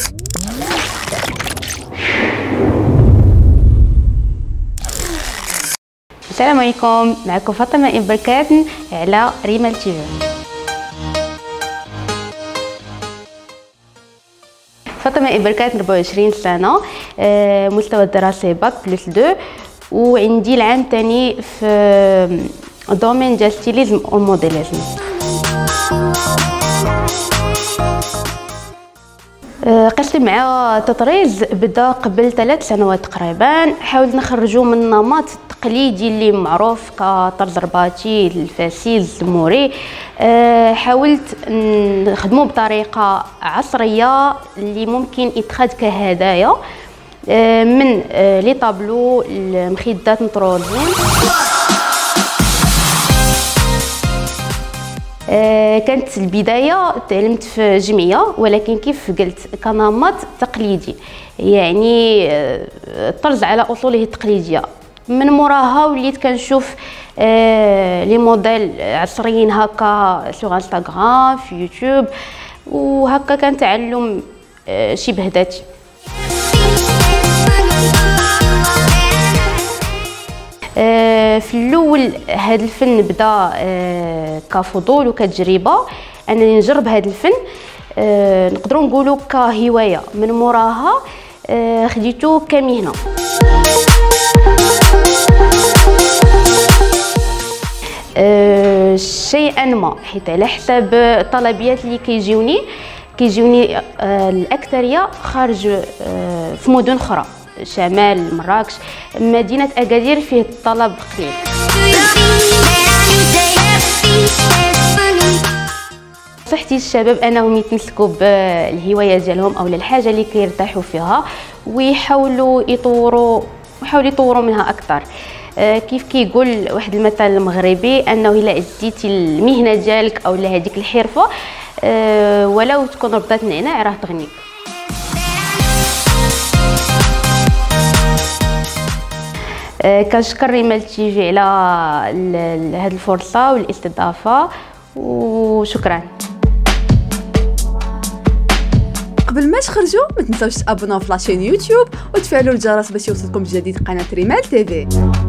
السلام عليكم، معكم فاطمة إبركاتن على ريمال تي في. فاطمة إبركاتن 24 سنة، مستوى الدراسي باك بلس 2، وعندي العام الثاني في دومين ديال ستيليزم وموديليزم. قصتي مع تطريز بدا قبل 3 سنوات تقريبا. حاولت نخرجوا من النمط التقليدي اللي معروف كطرز رباطي الفاسيز الزموري. حاولت نخدمه بطريقه عصريه اللي ممكن يتخذ كهدايا من لي طابلو المخدات نطرولين. كانت البدايه تعلمت في جمعيه، ولكن كيف قلت كنمط تقليدي، يعني الطرز على اصوله التقليديه. من موراها وليت كنشوف لي موديل عصريين هكا سوغ انستغرام في يوتيوب، وهكا كان تعلم شبه ذاتي. في الاول هذا الفن بدا كفضول وكتجربه انني نجرب هذا الفن، نقدروا نقولوا كهوايه. من موراها خديته كمهنه. شيئا ما، حيت على حساب الطلبيات اللي كيجيوني الاكثريه خارج في مدن اخرى، شمال مراكش، مدينه اكادير فيه الطلب قليل. نصيحتي للشباب انهم يتمسكوا بالهوايه ديالهم او الحاجه اللي كيرتاحوا فيها، ويحاولوا يطوروا منها اكثر. كيف كيقول واحد المثل المغربي انه الا عزيتي المهنه ديالك او هذيك الحرفه ولو تكون ربطه نعناع راه تغنيك. كنشكر ريمال تي في على هذه الفرصه والاستضافه، وشكرا. قبل ما تخرجوا ما تنساوش تابوناو في لاشين يوتيوب وتفعلوا الجرس باش يوصلكم جديد قناه ريمال تي في.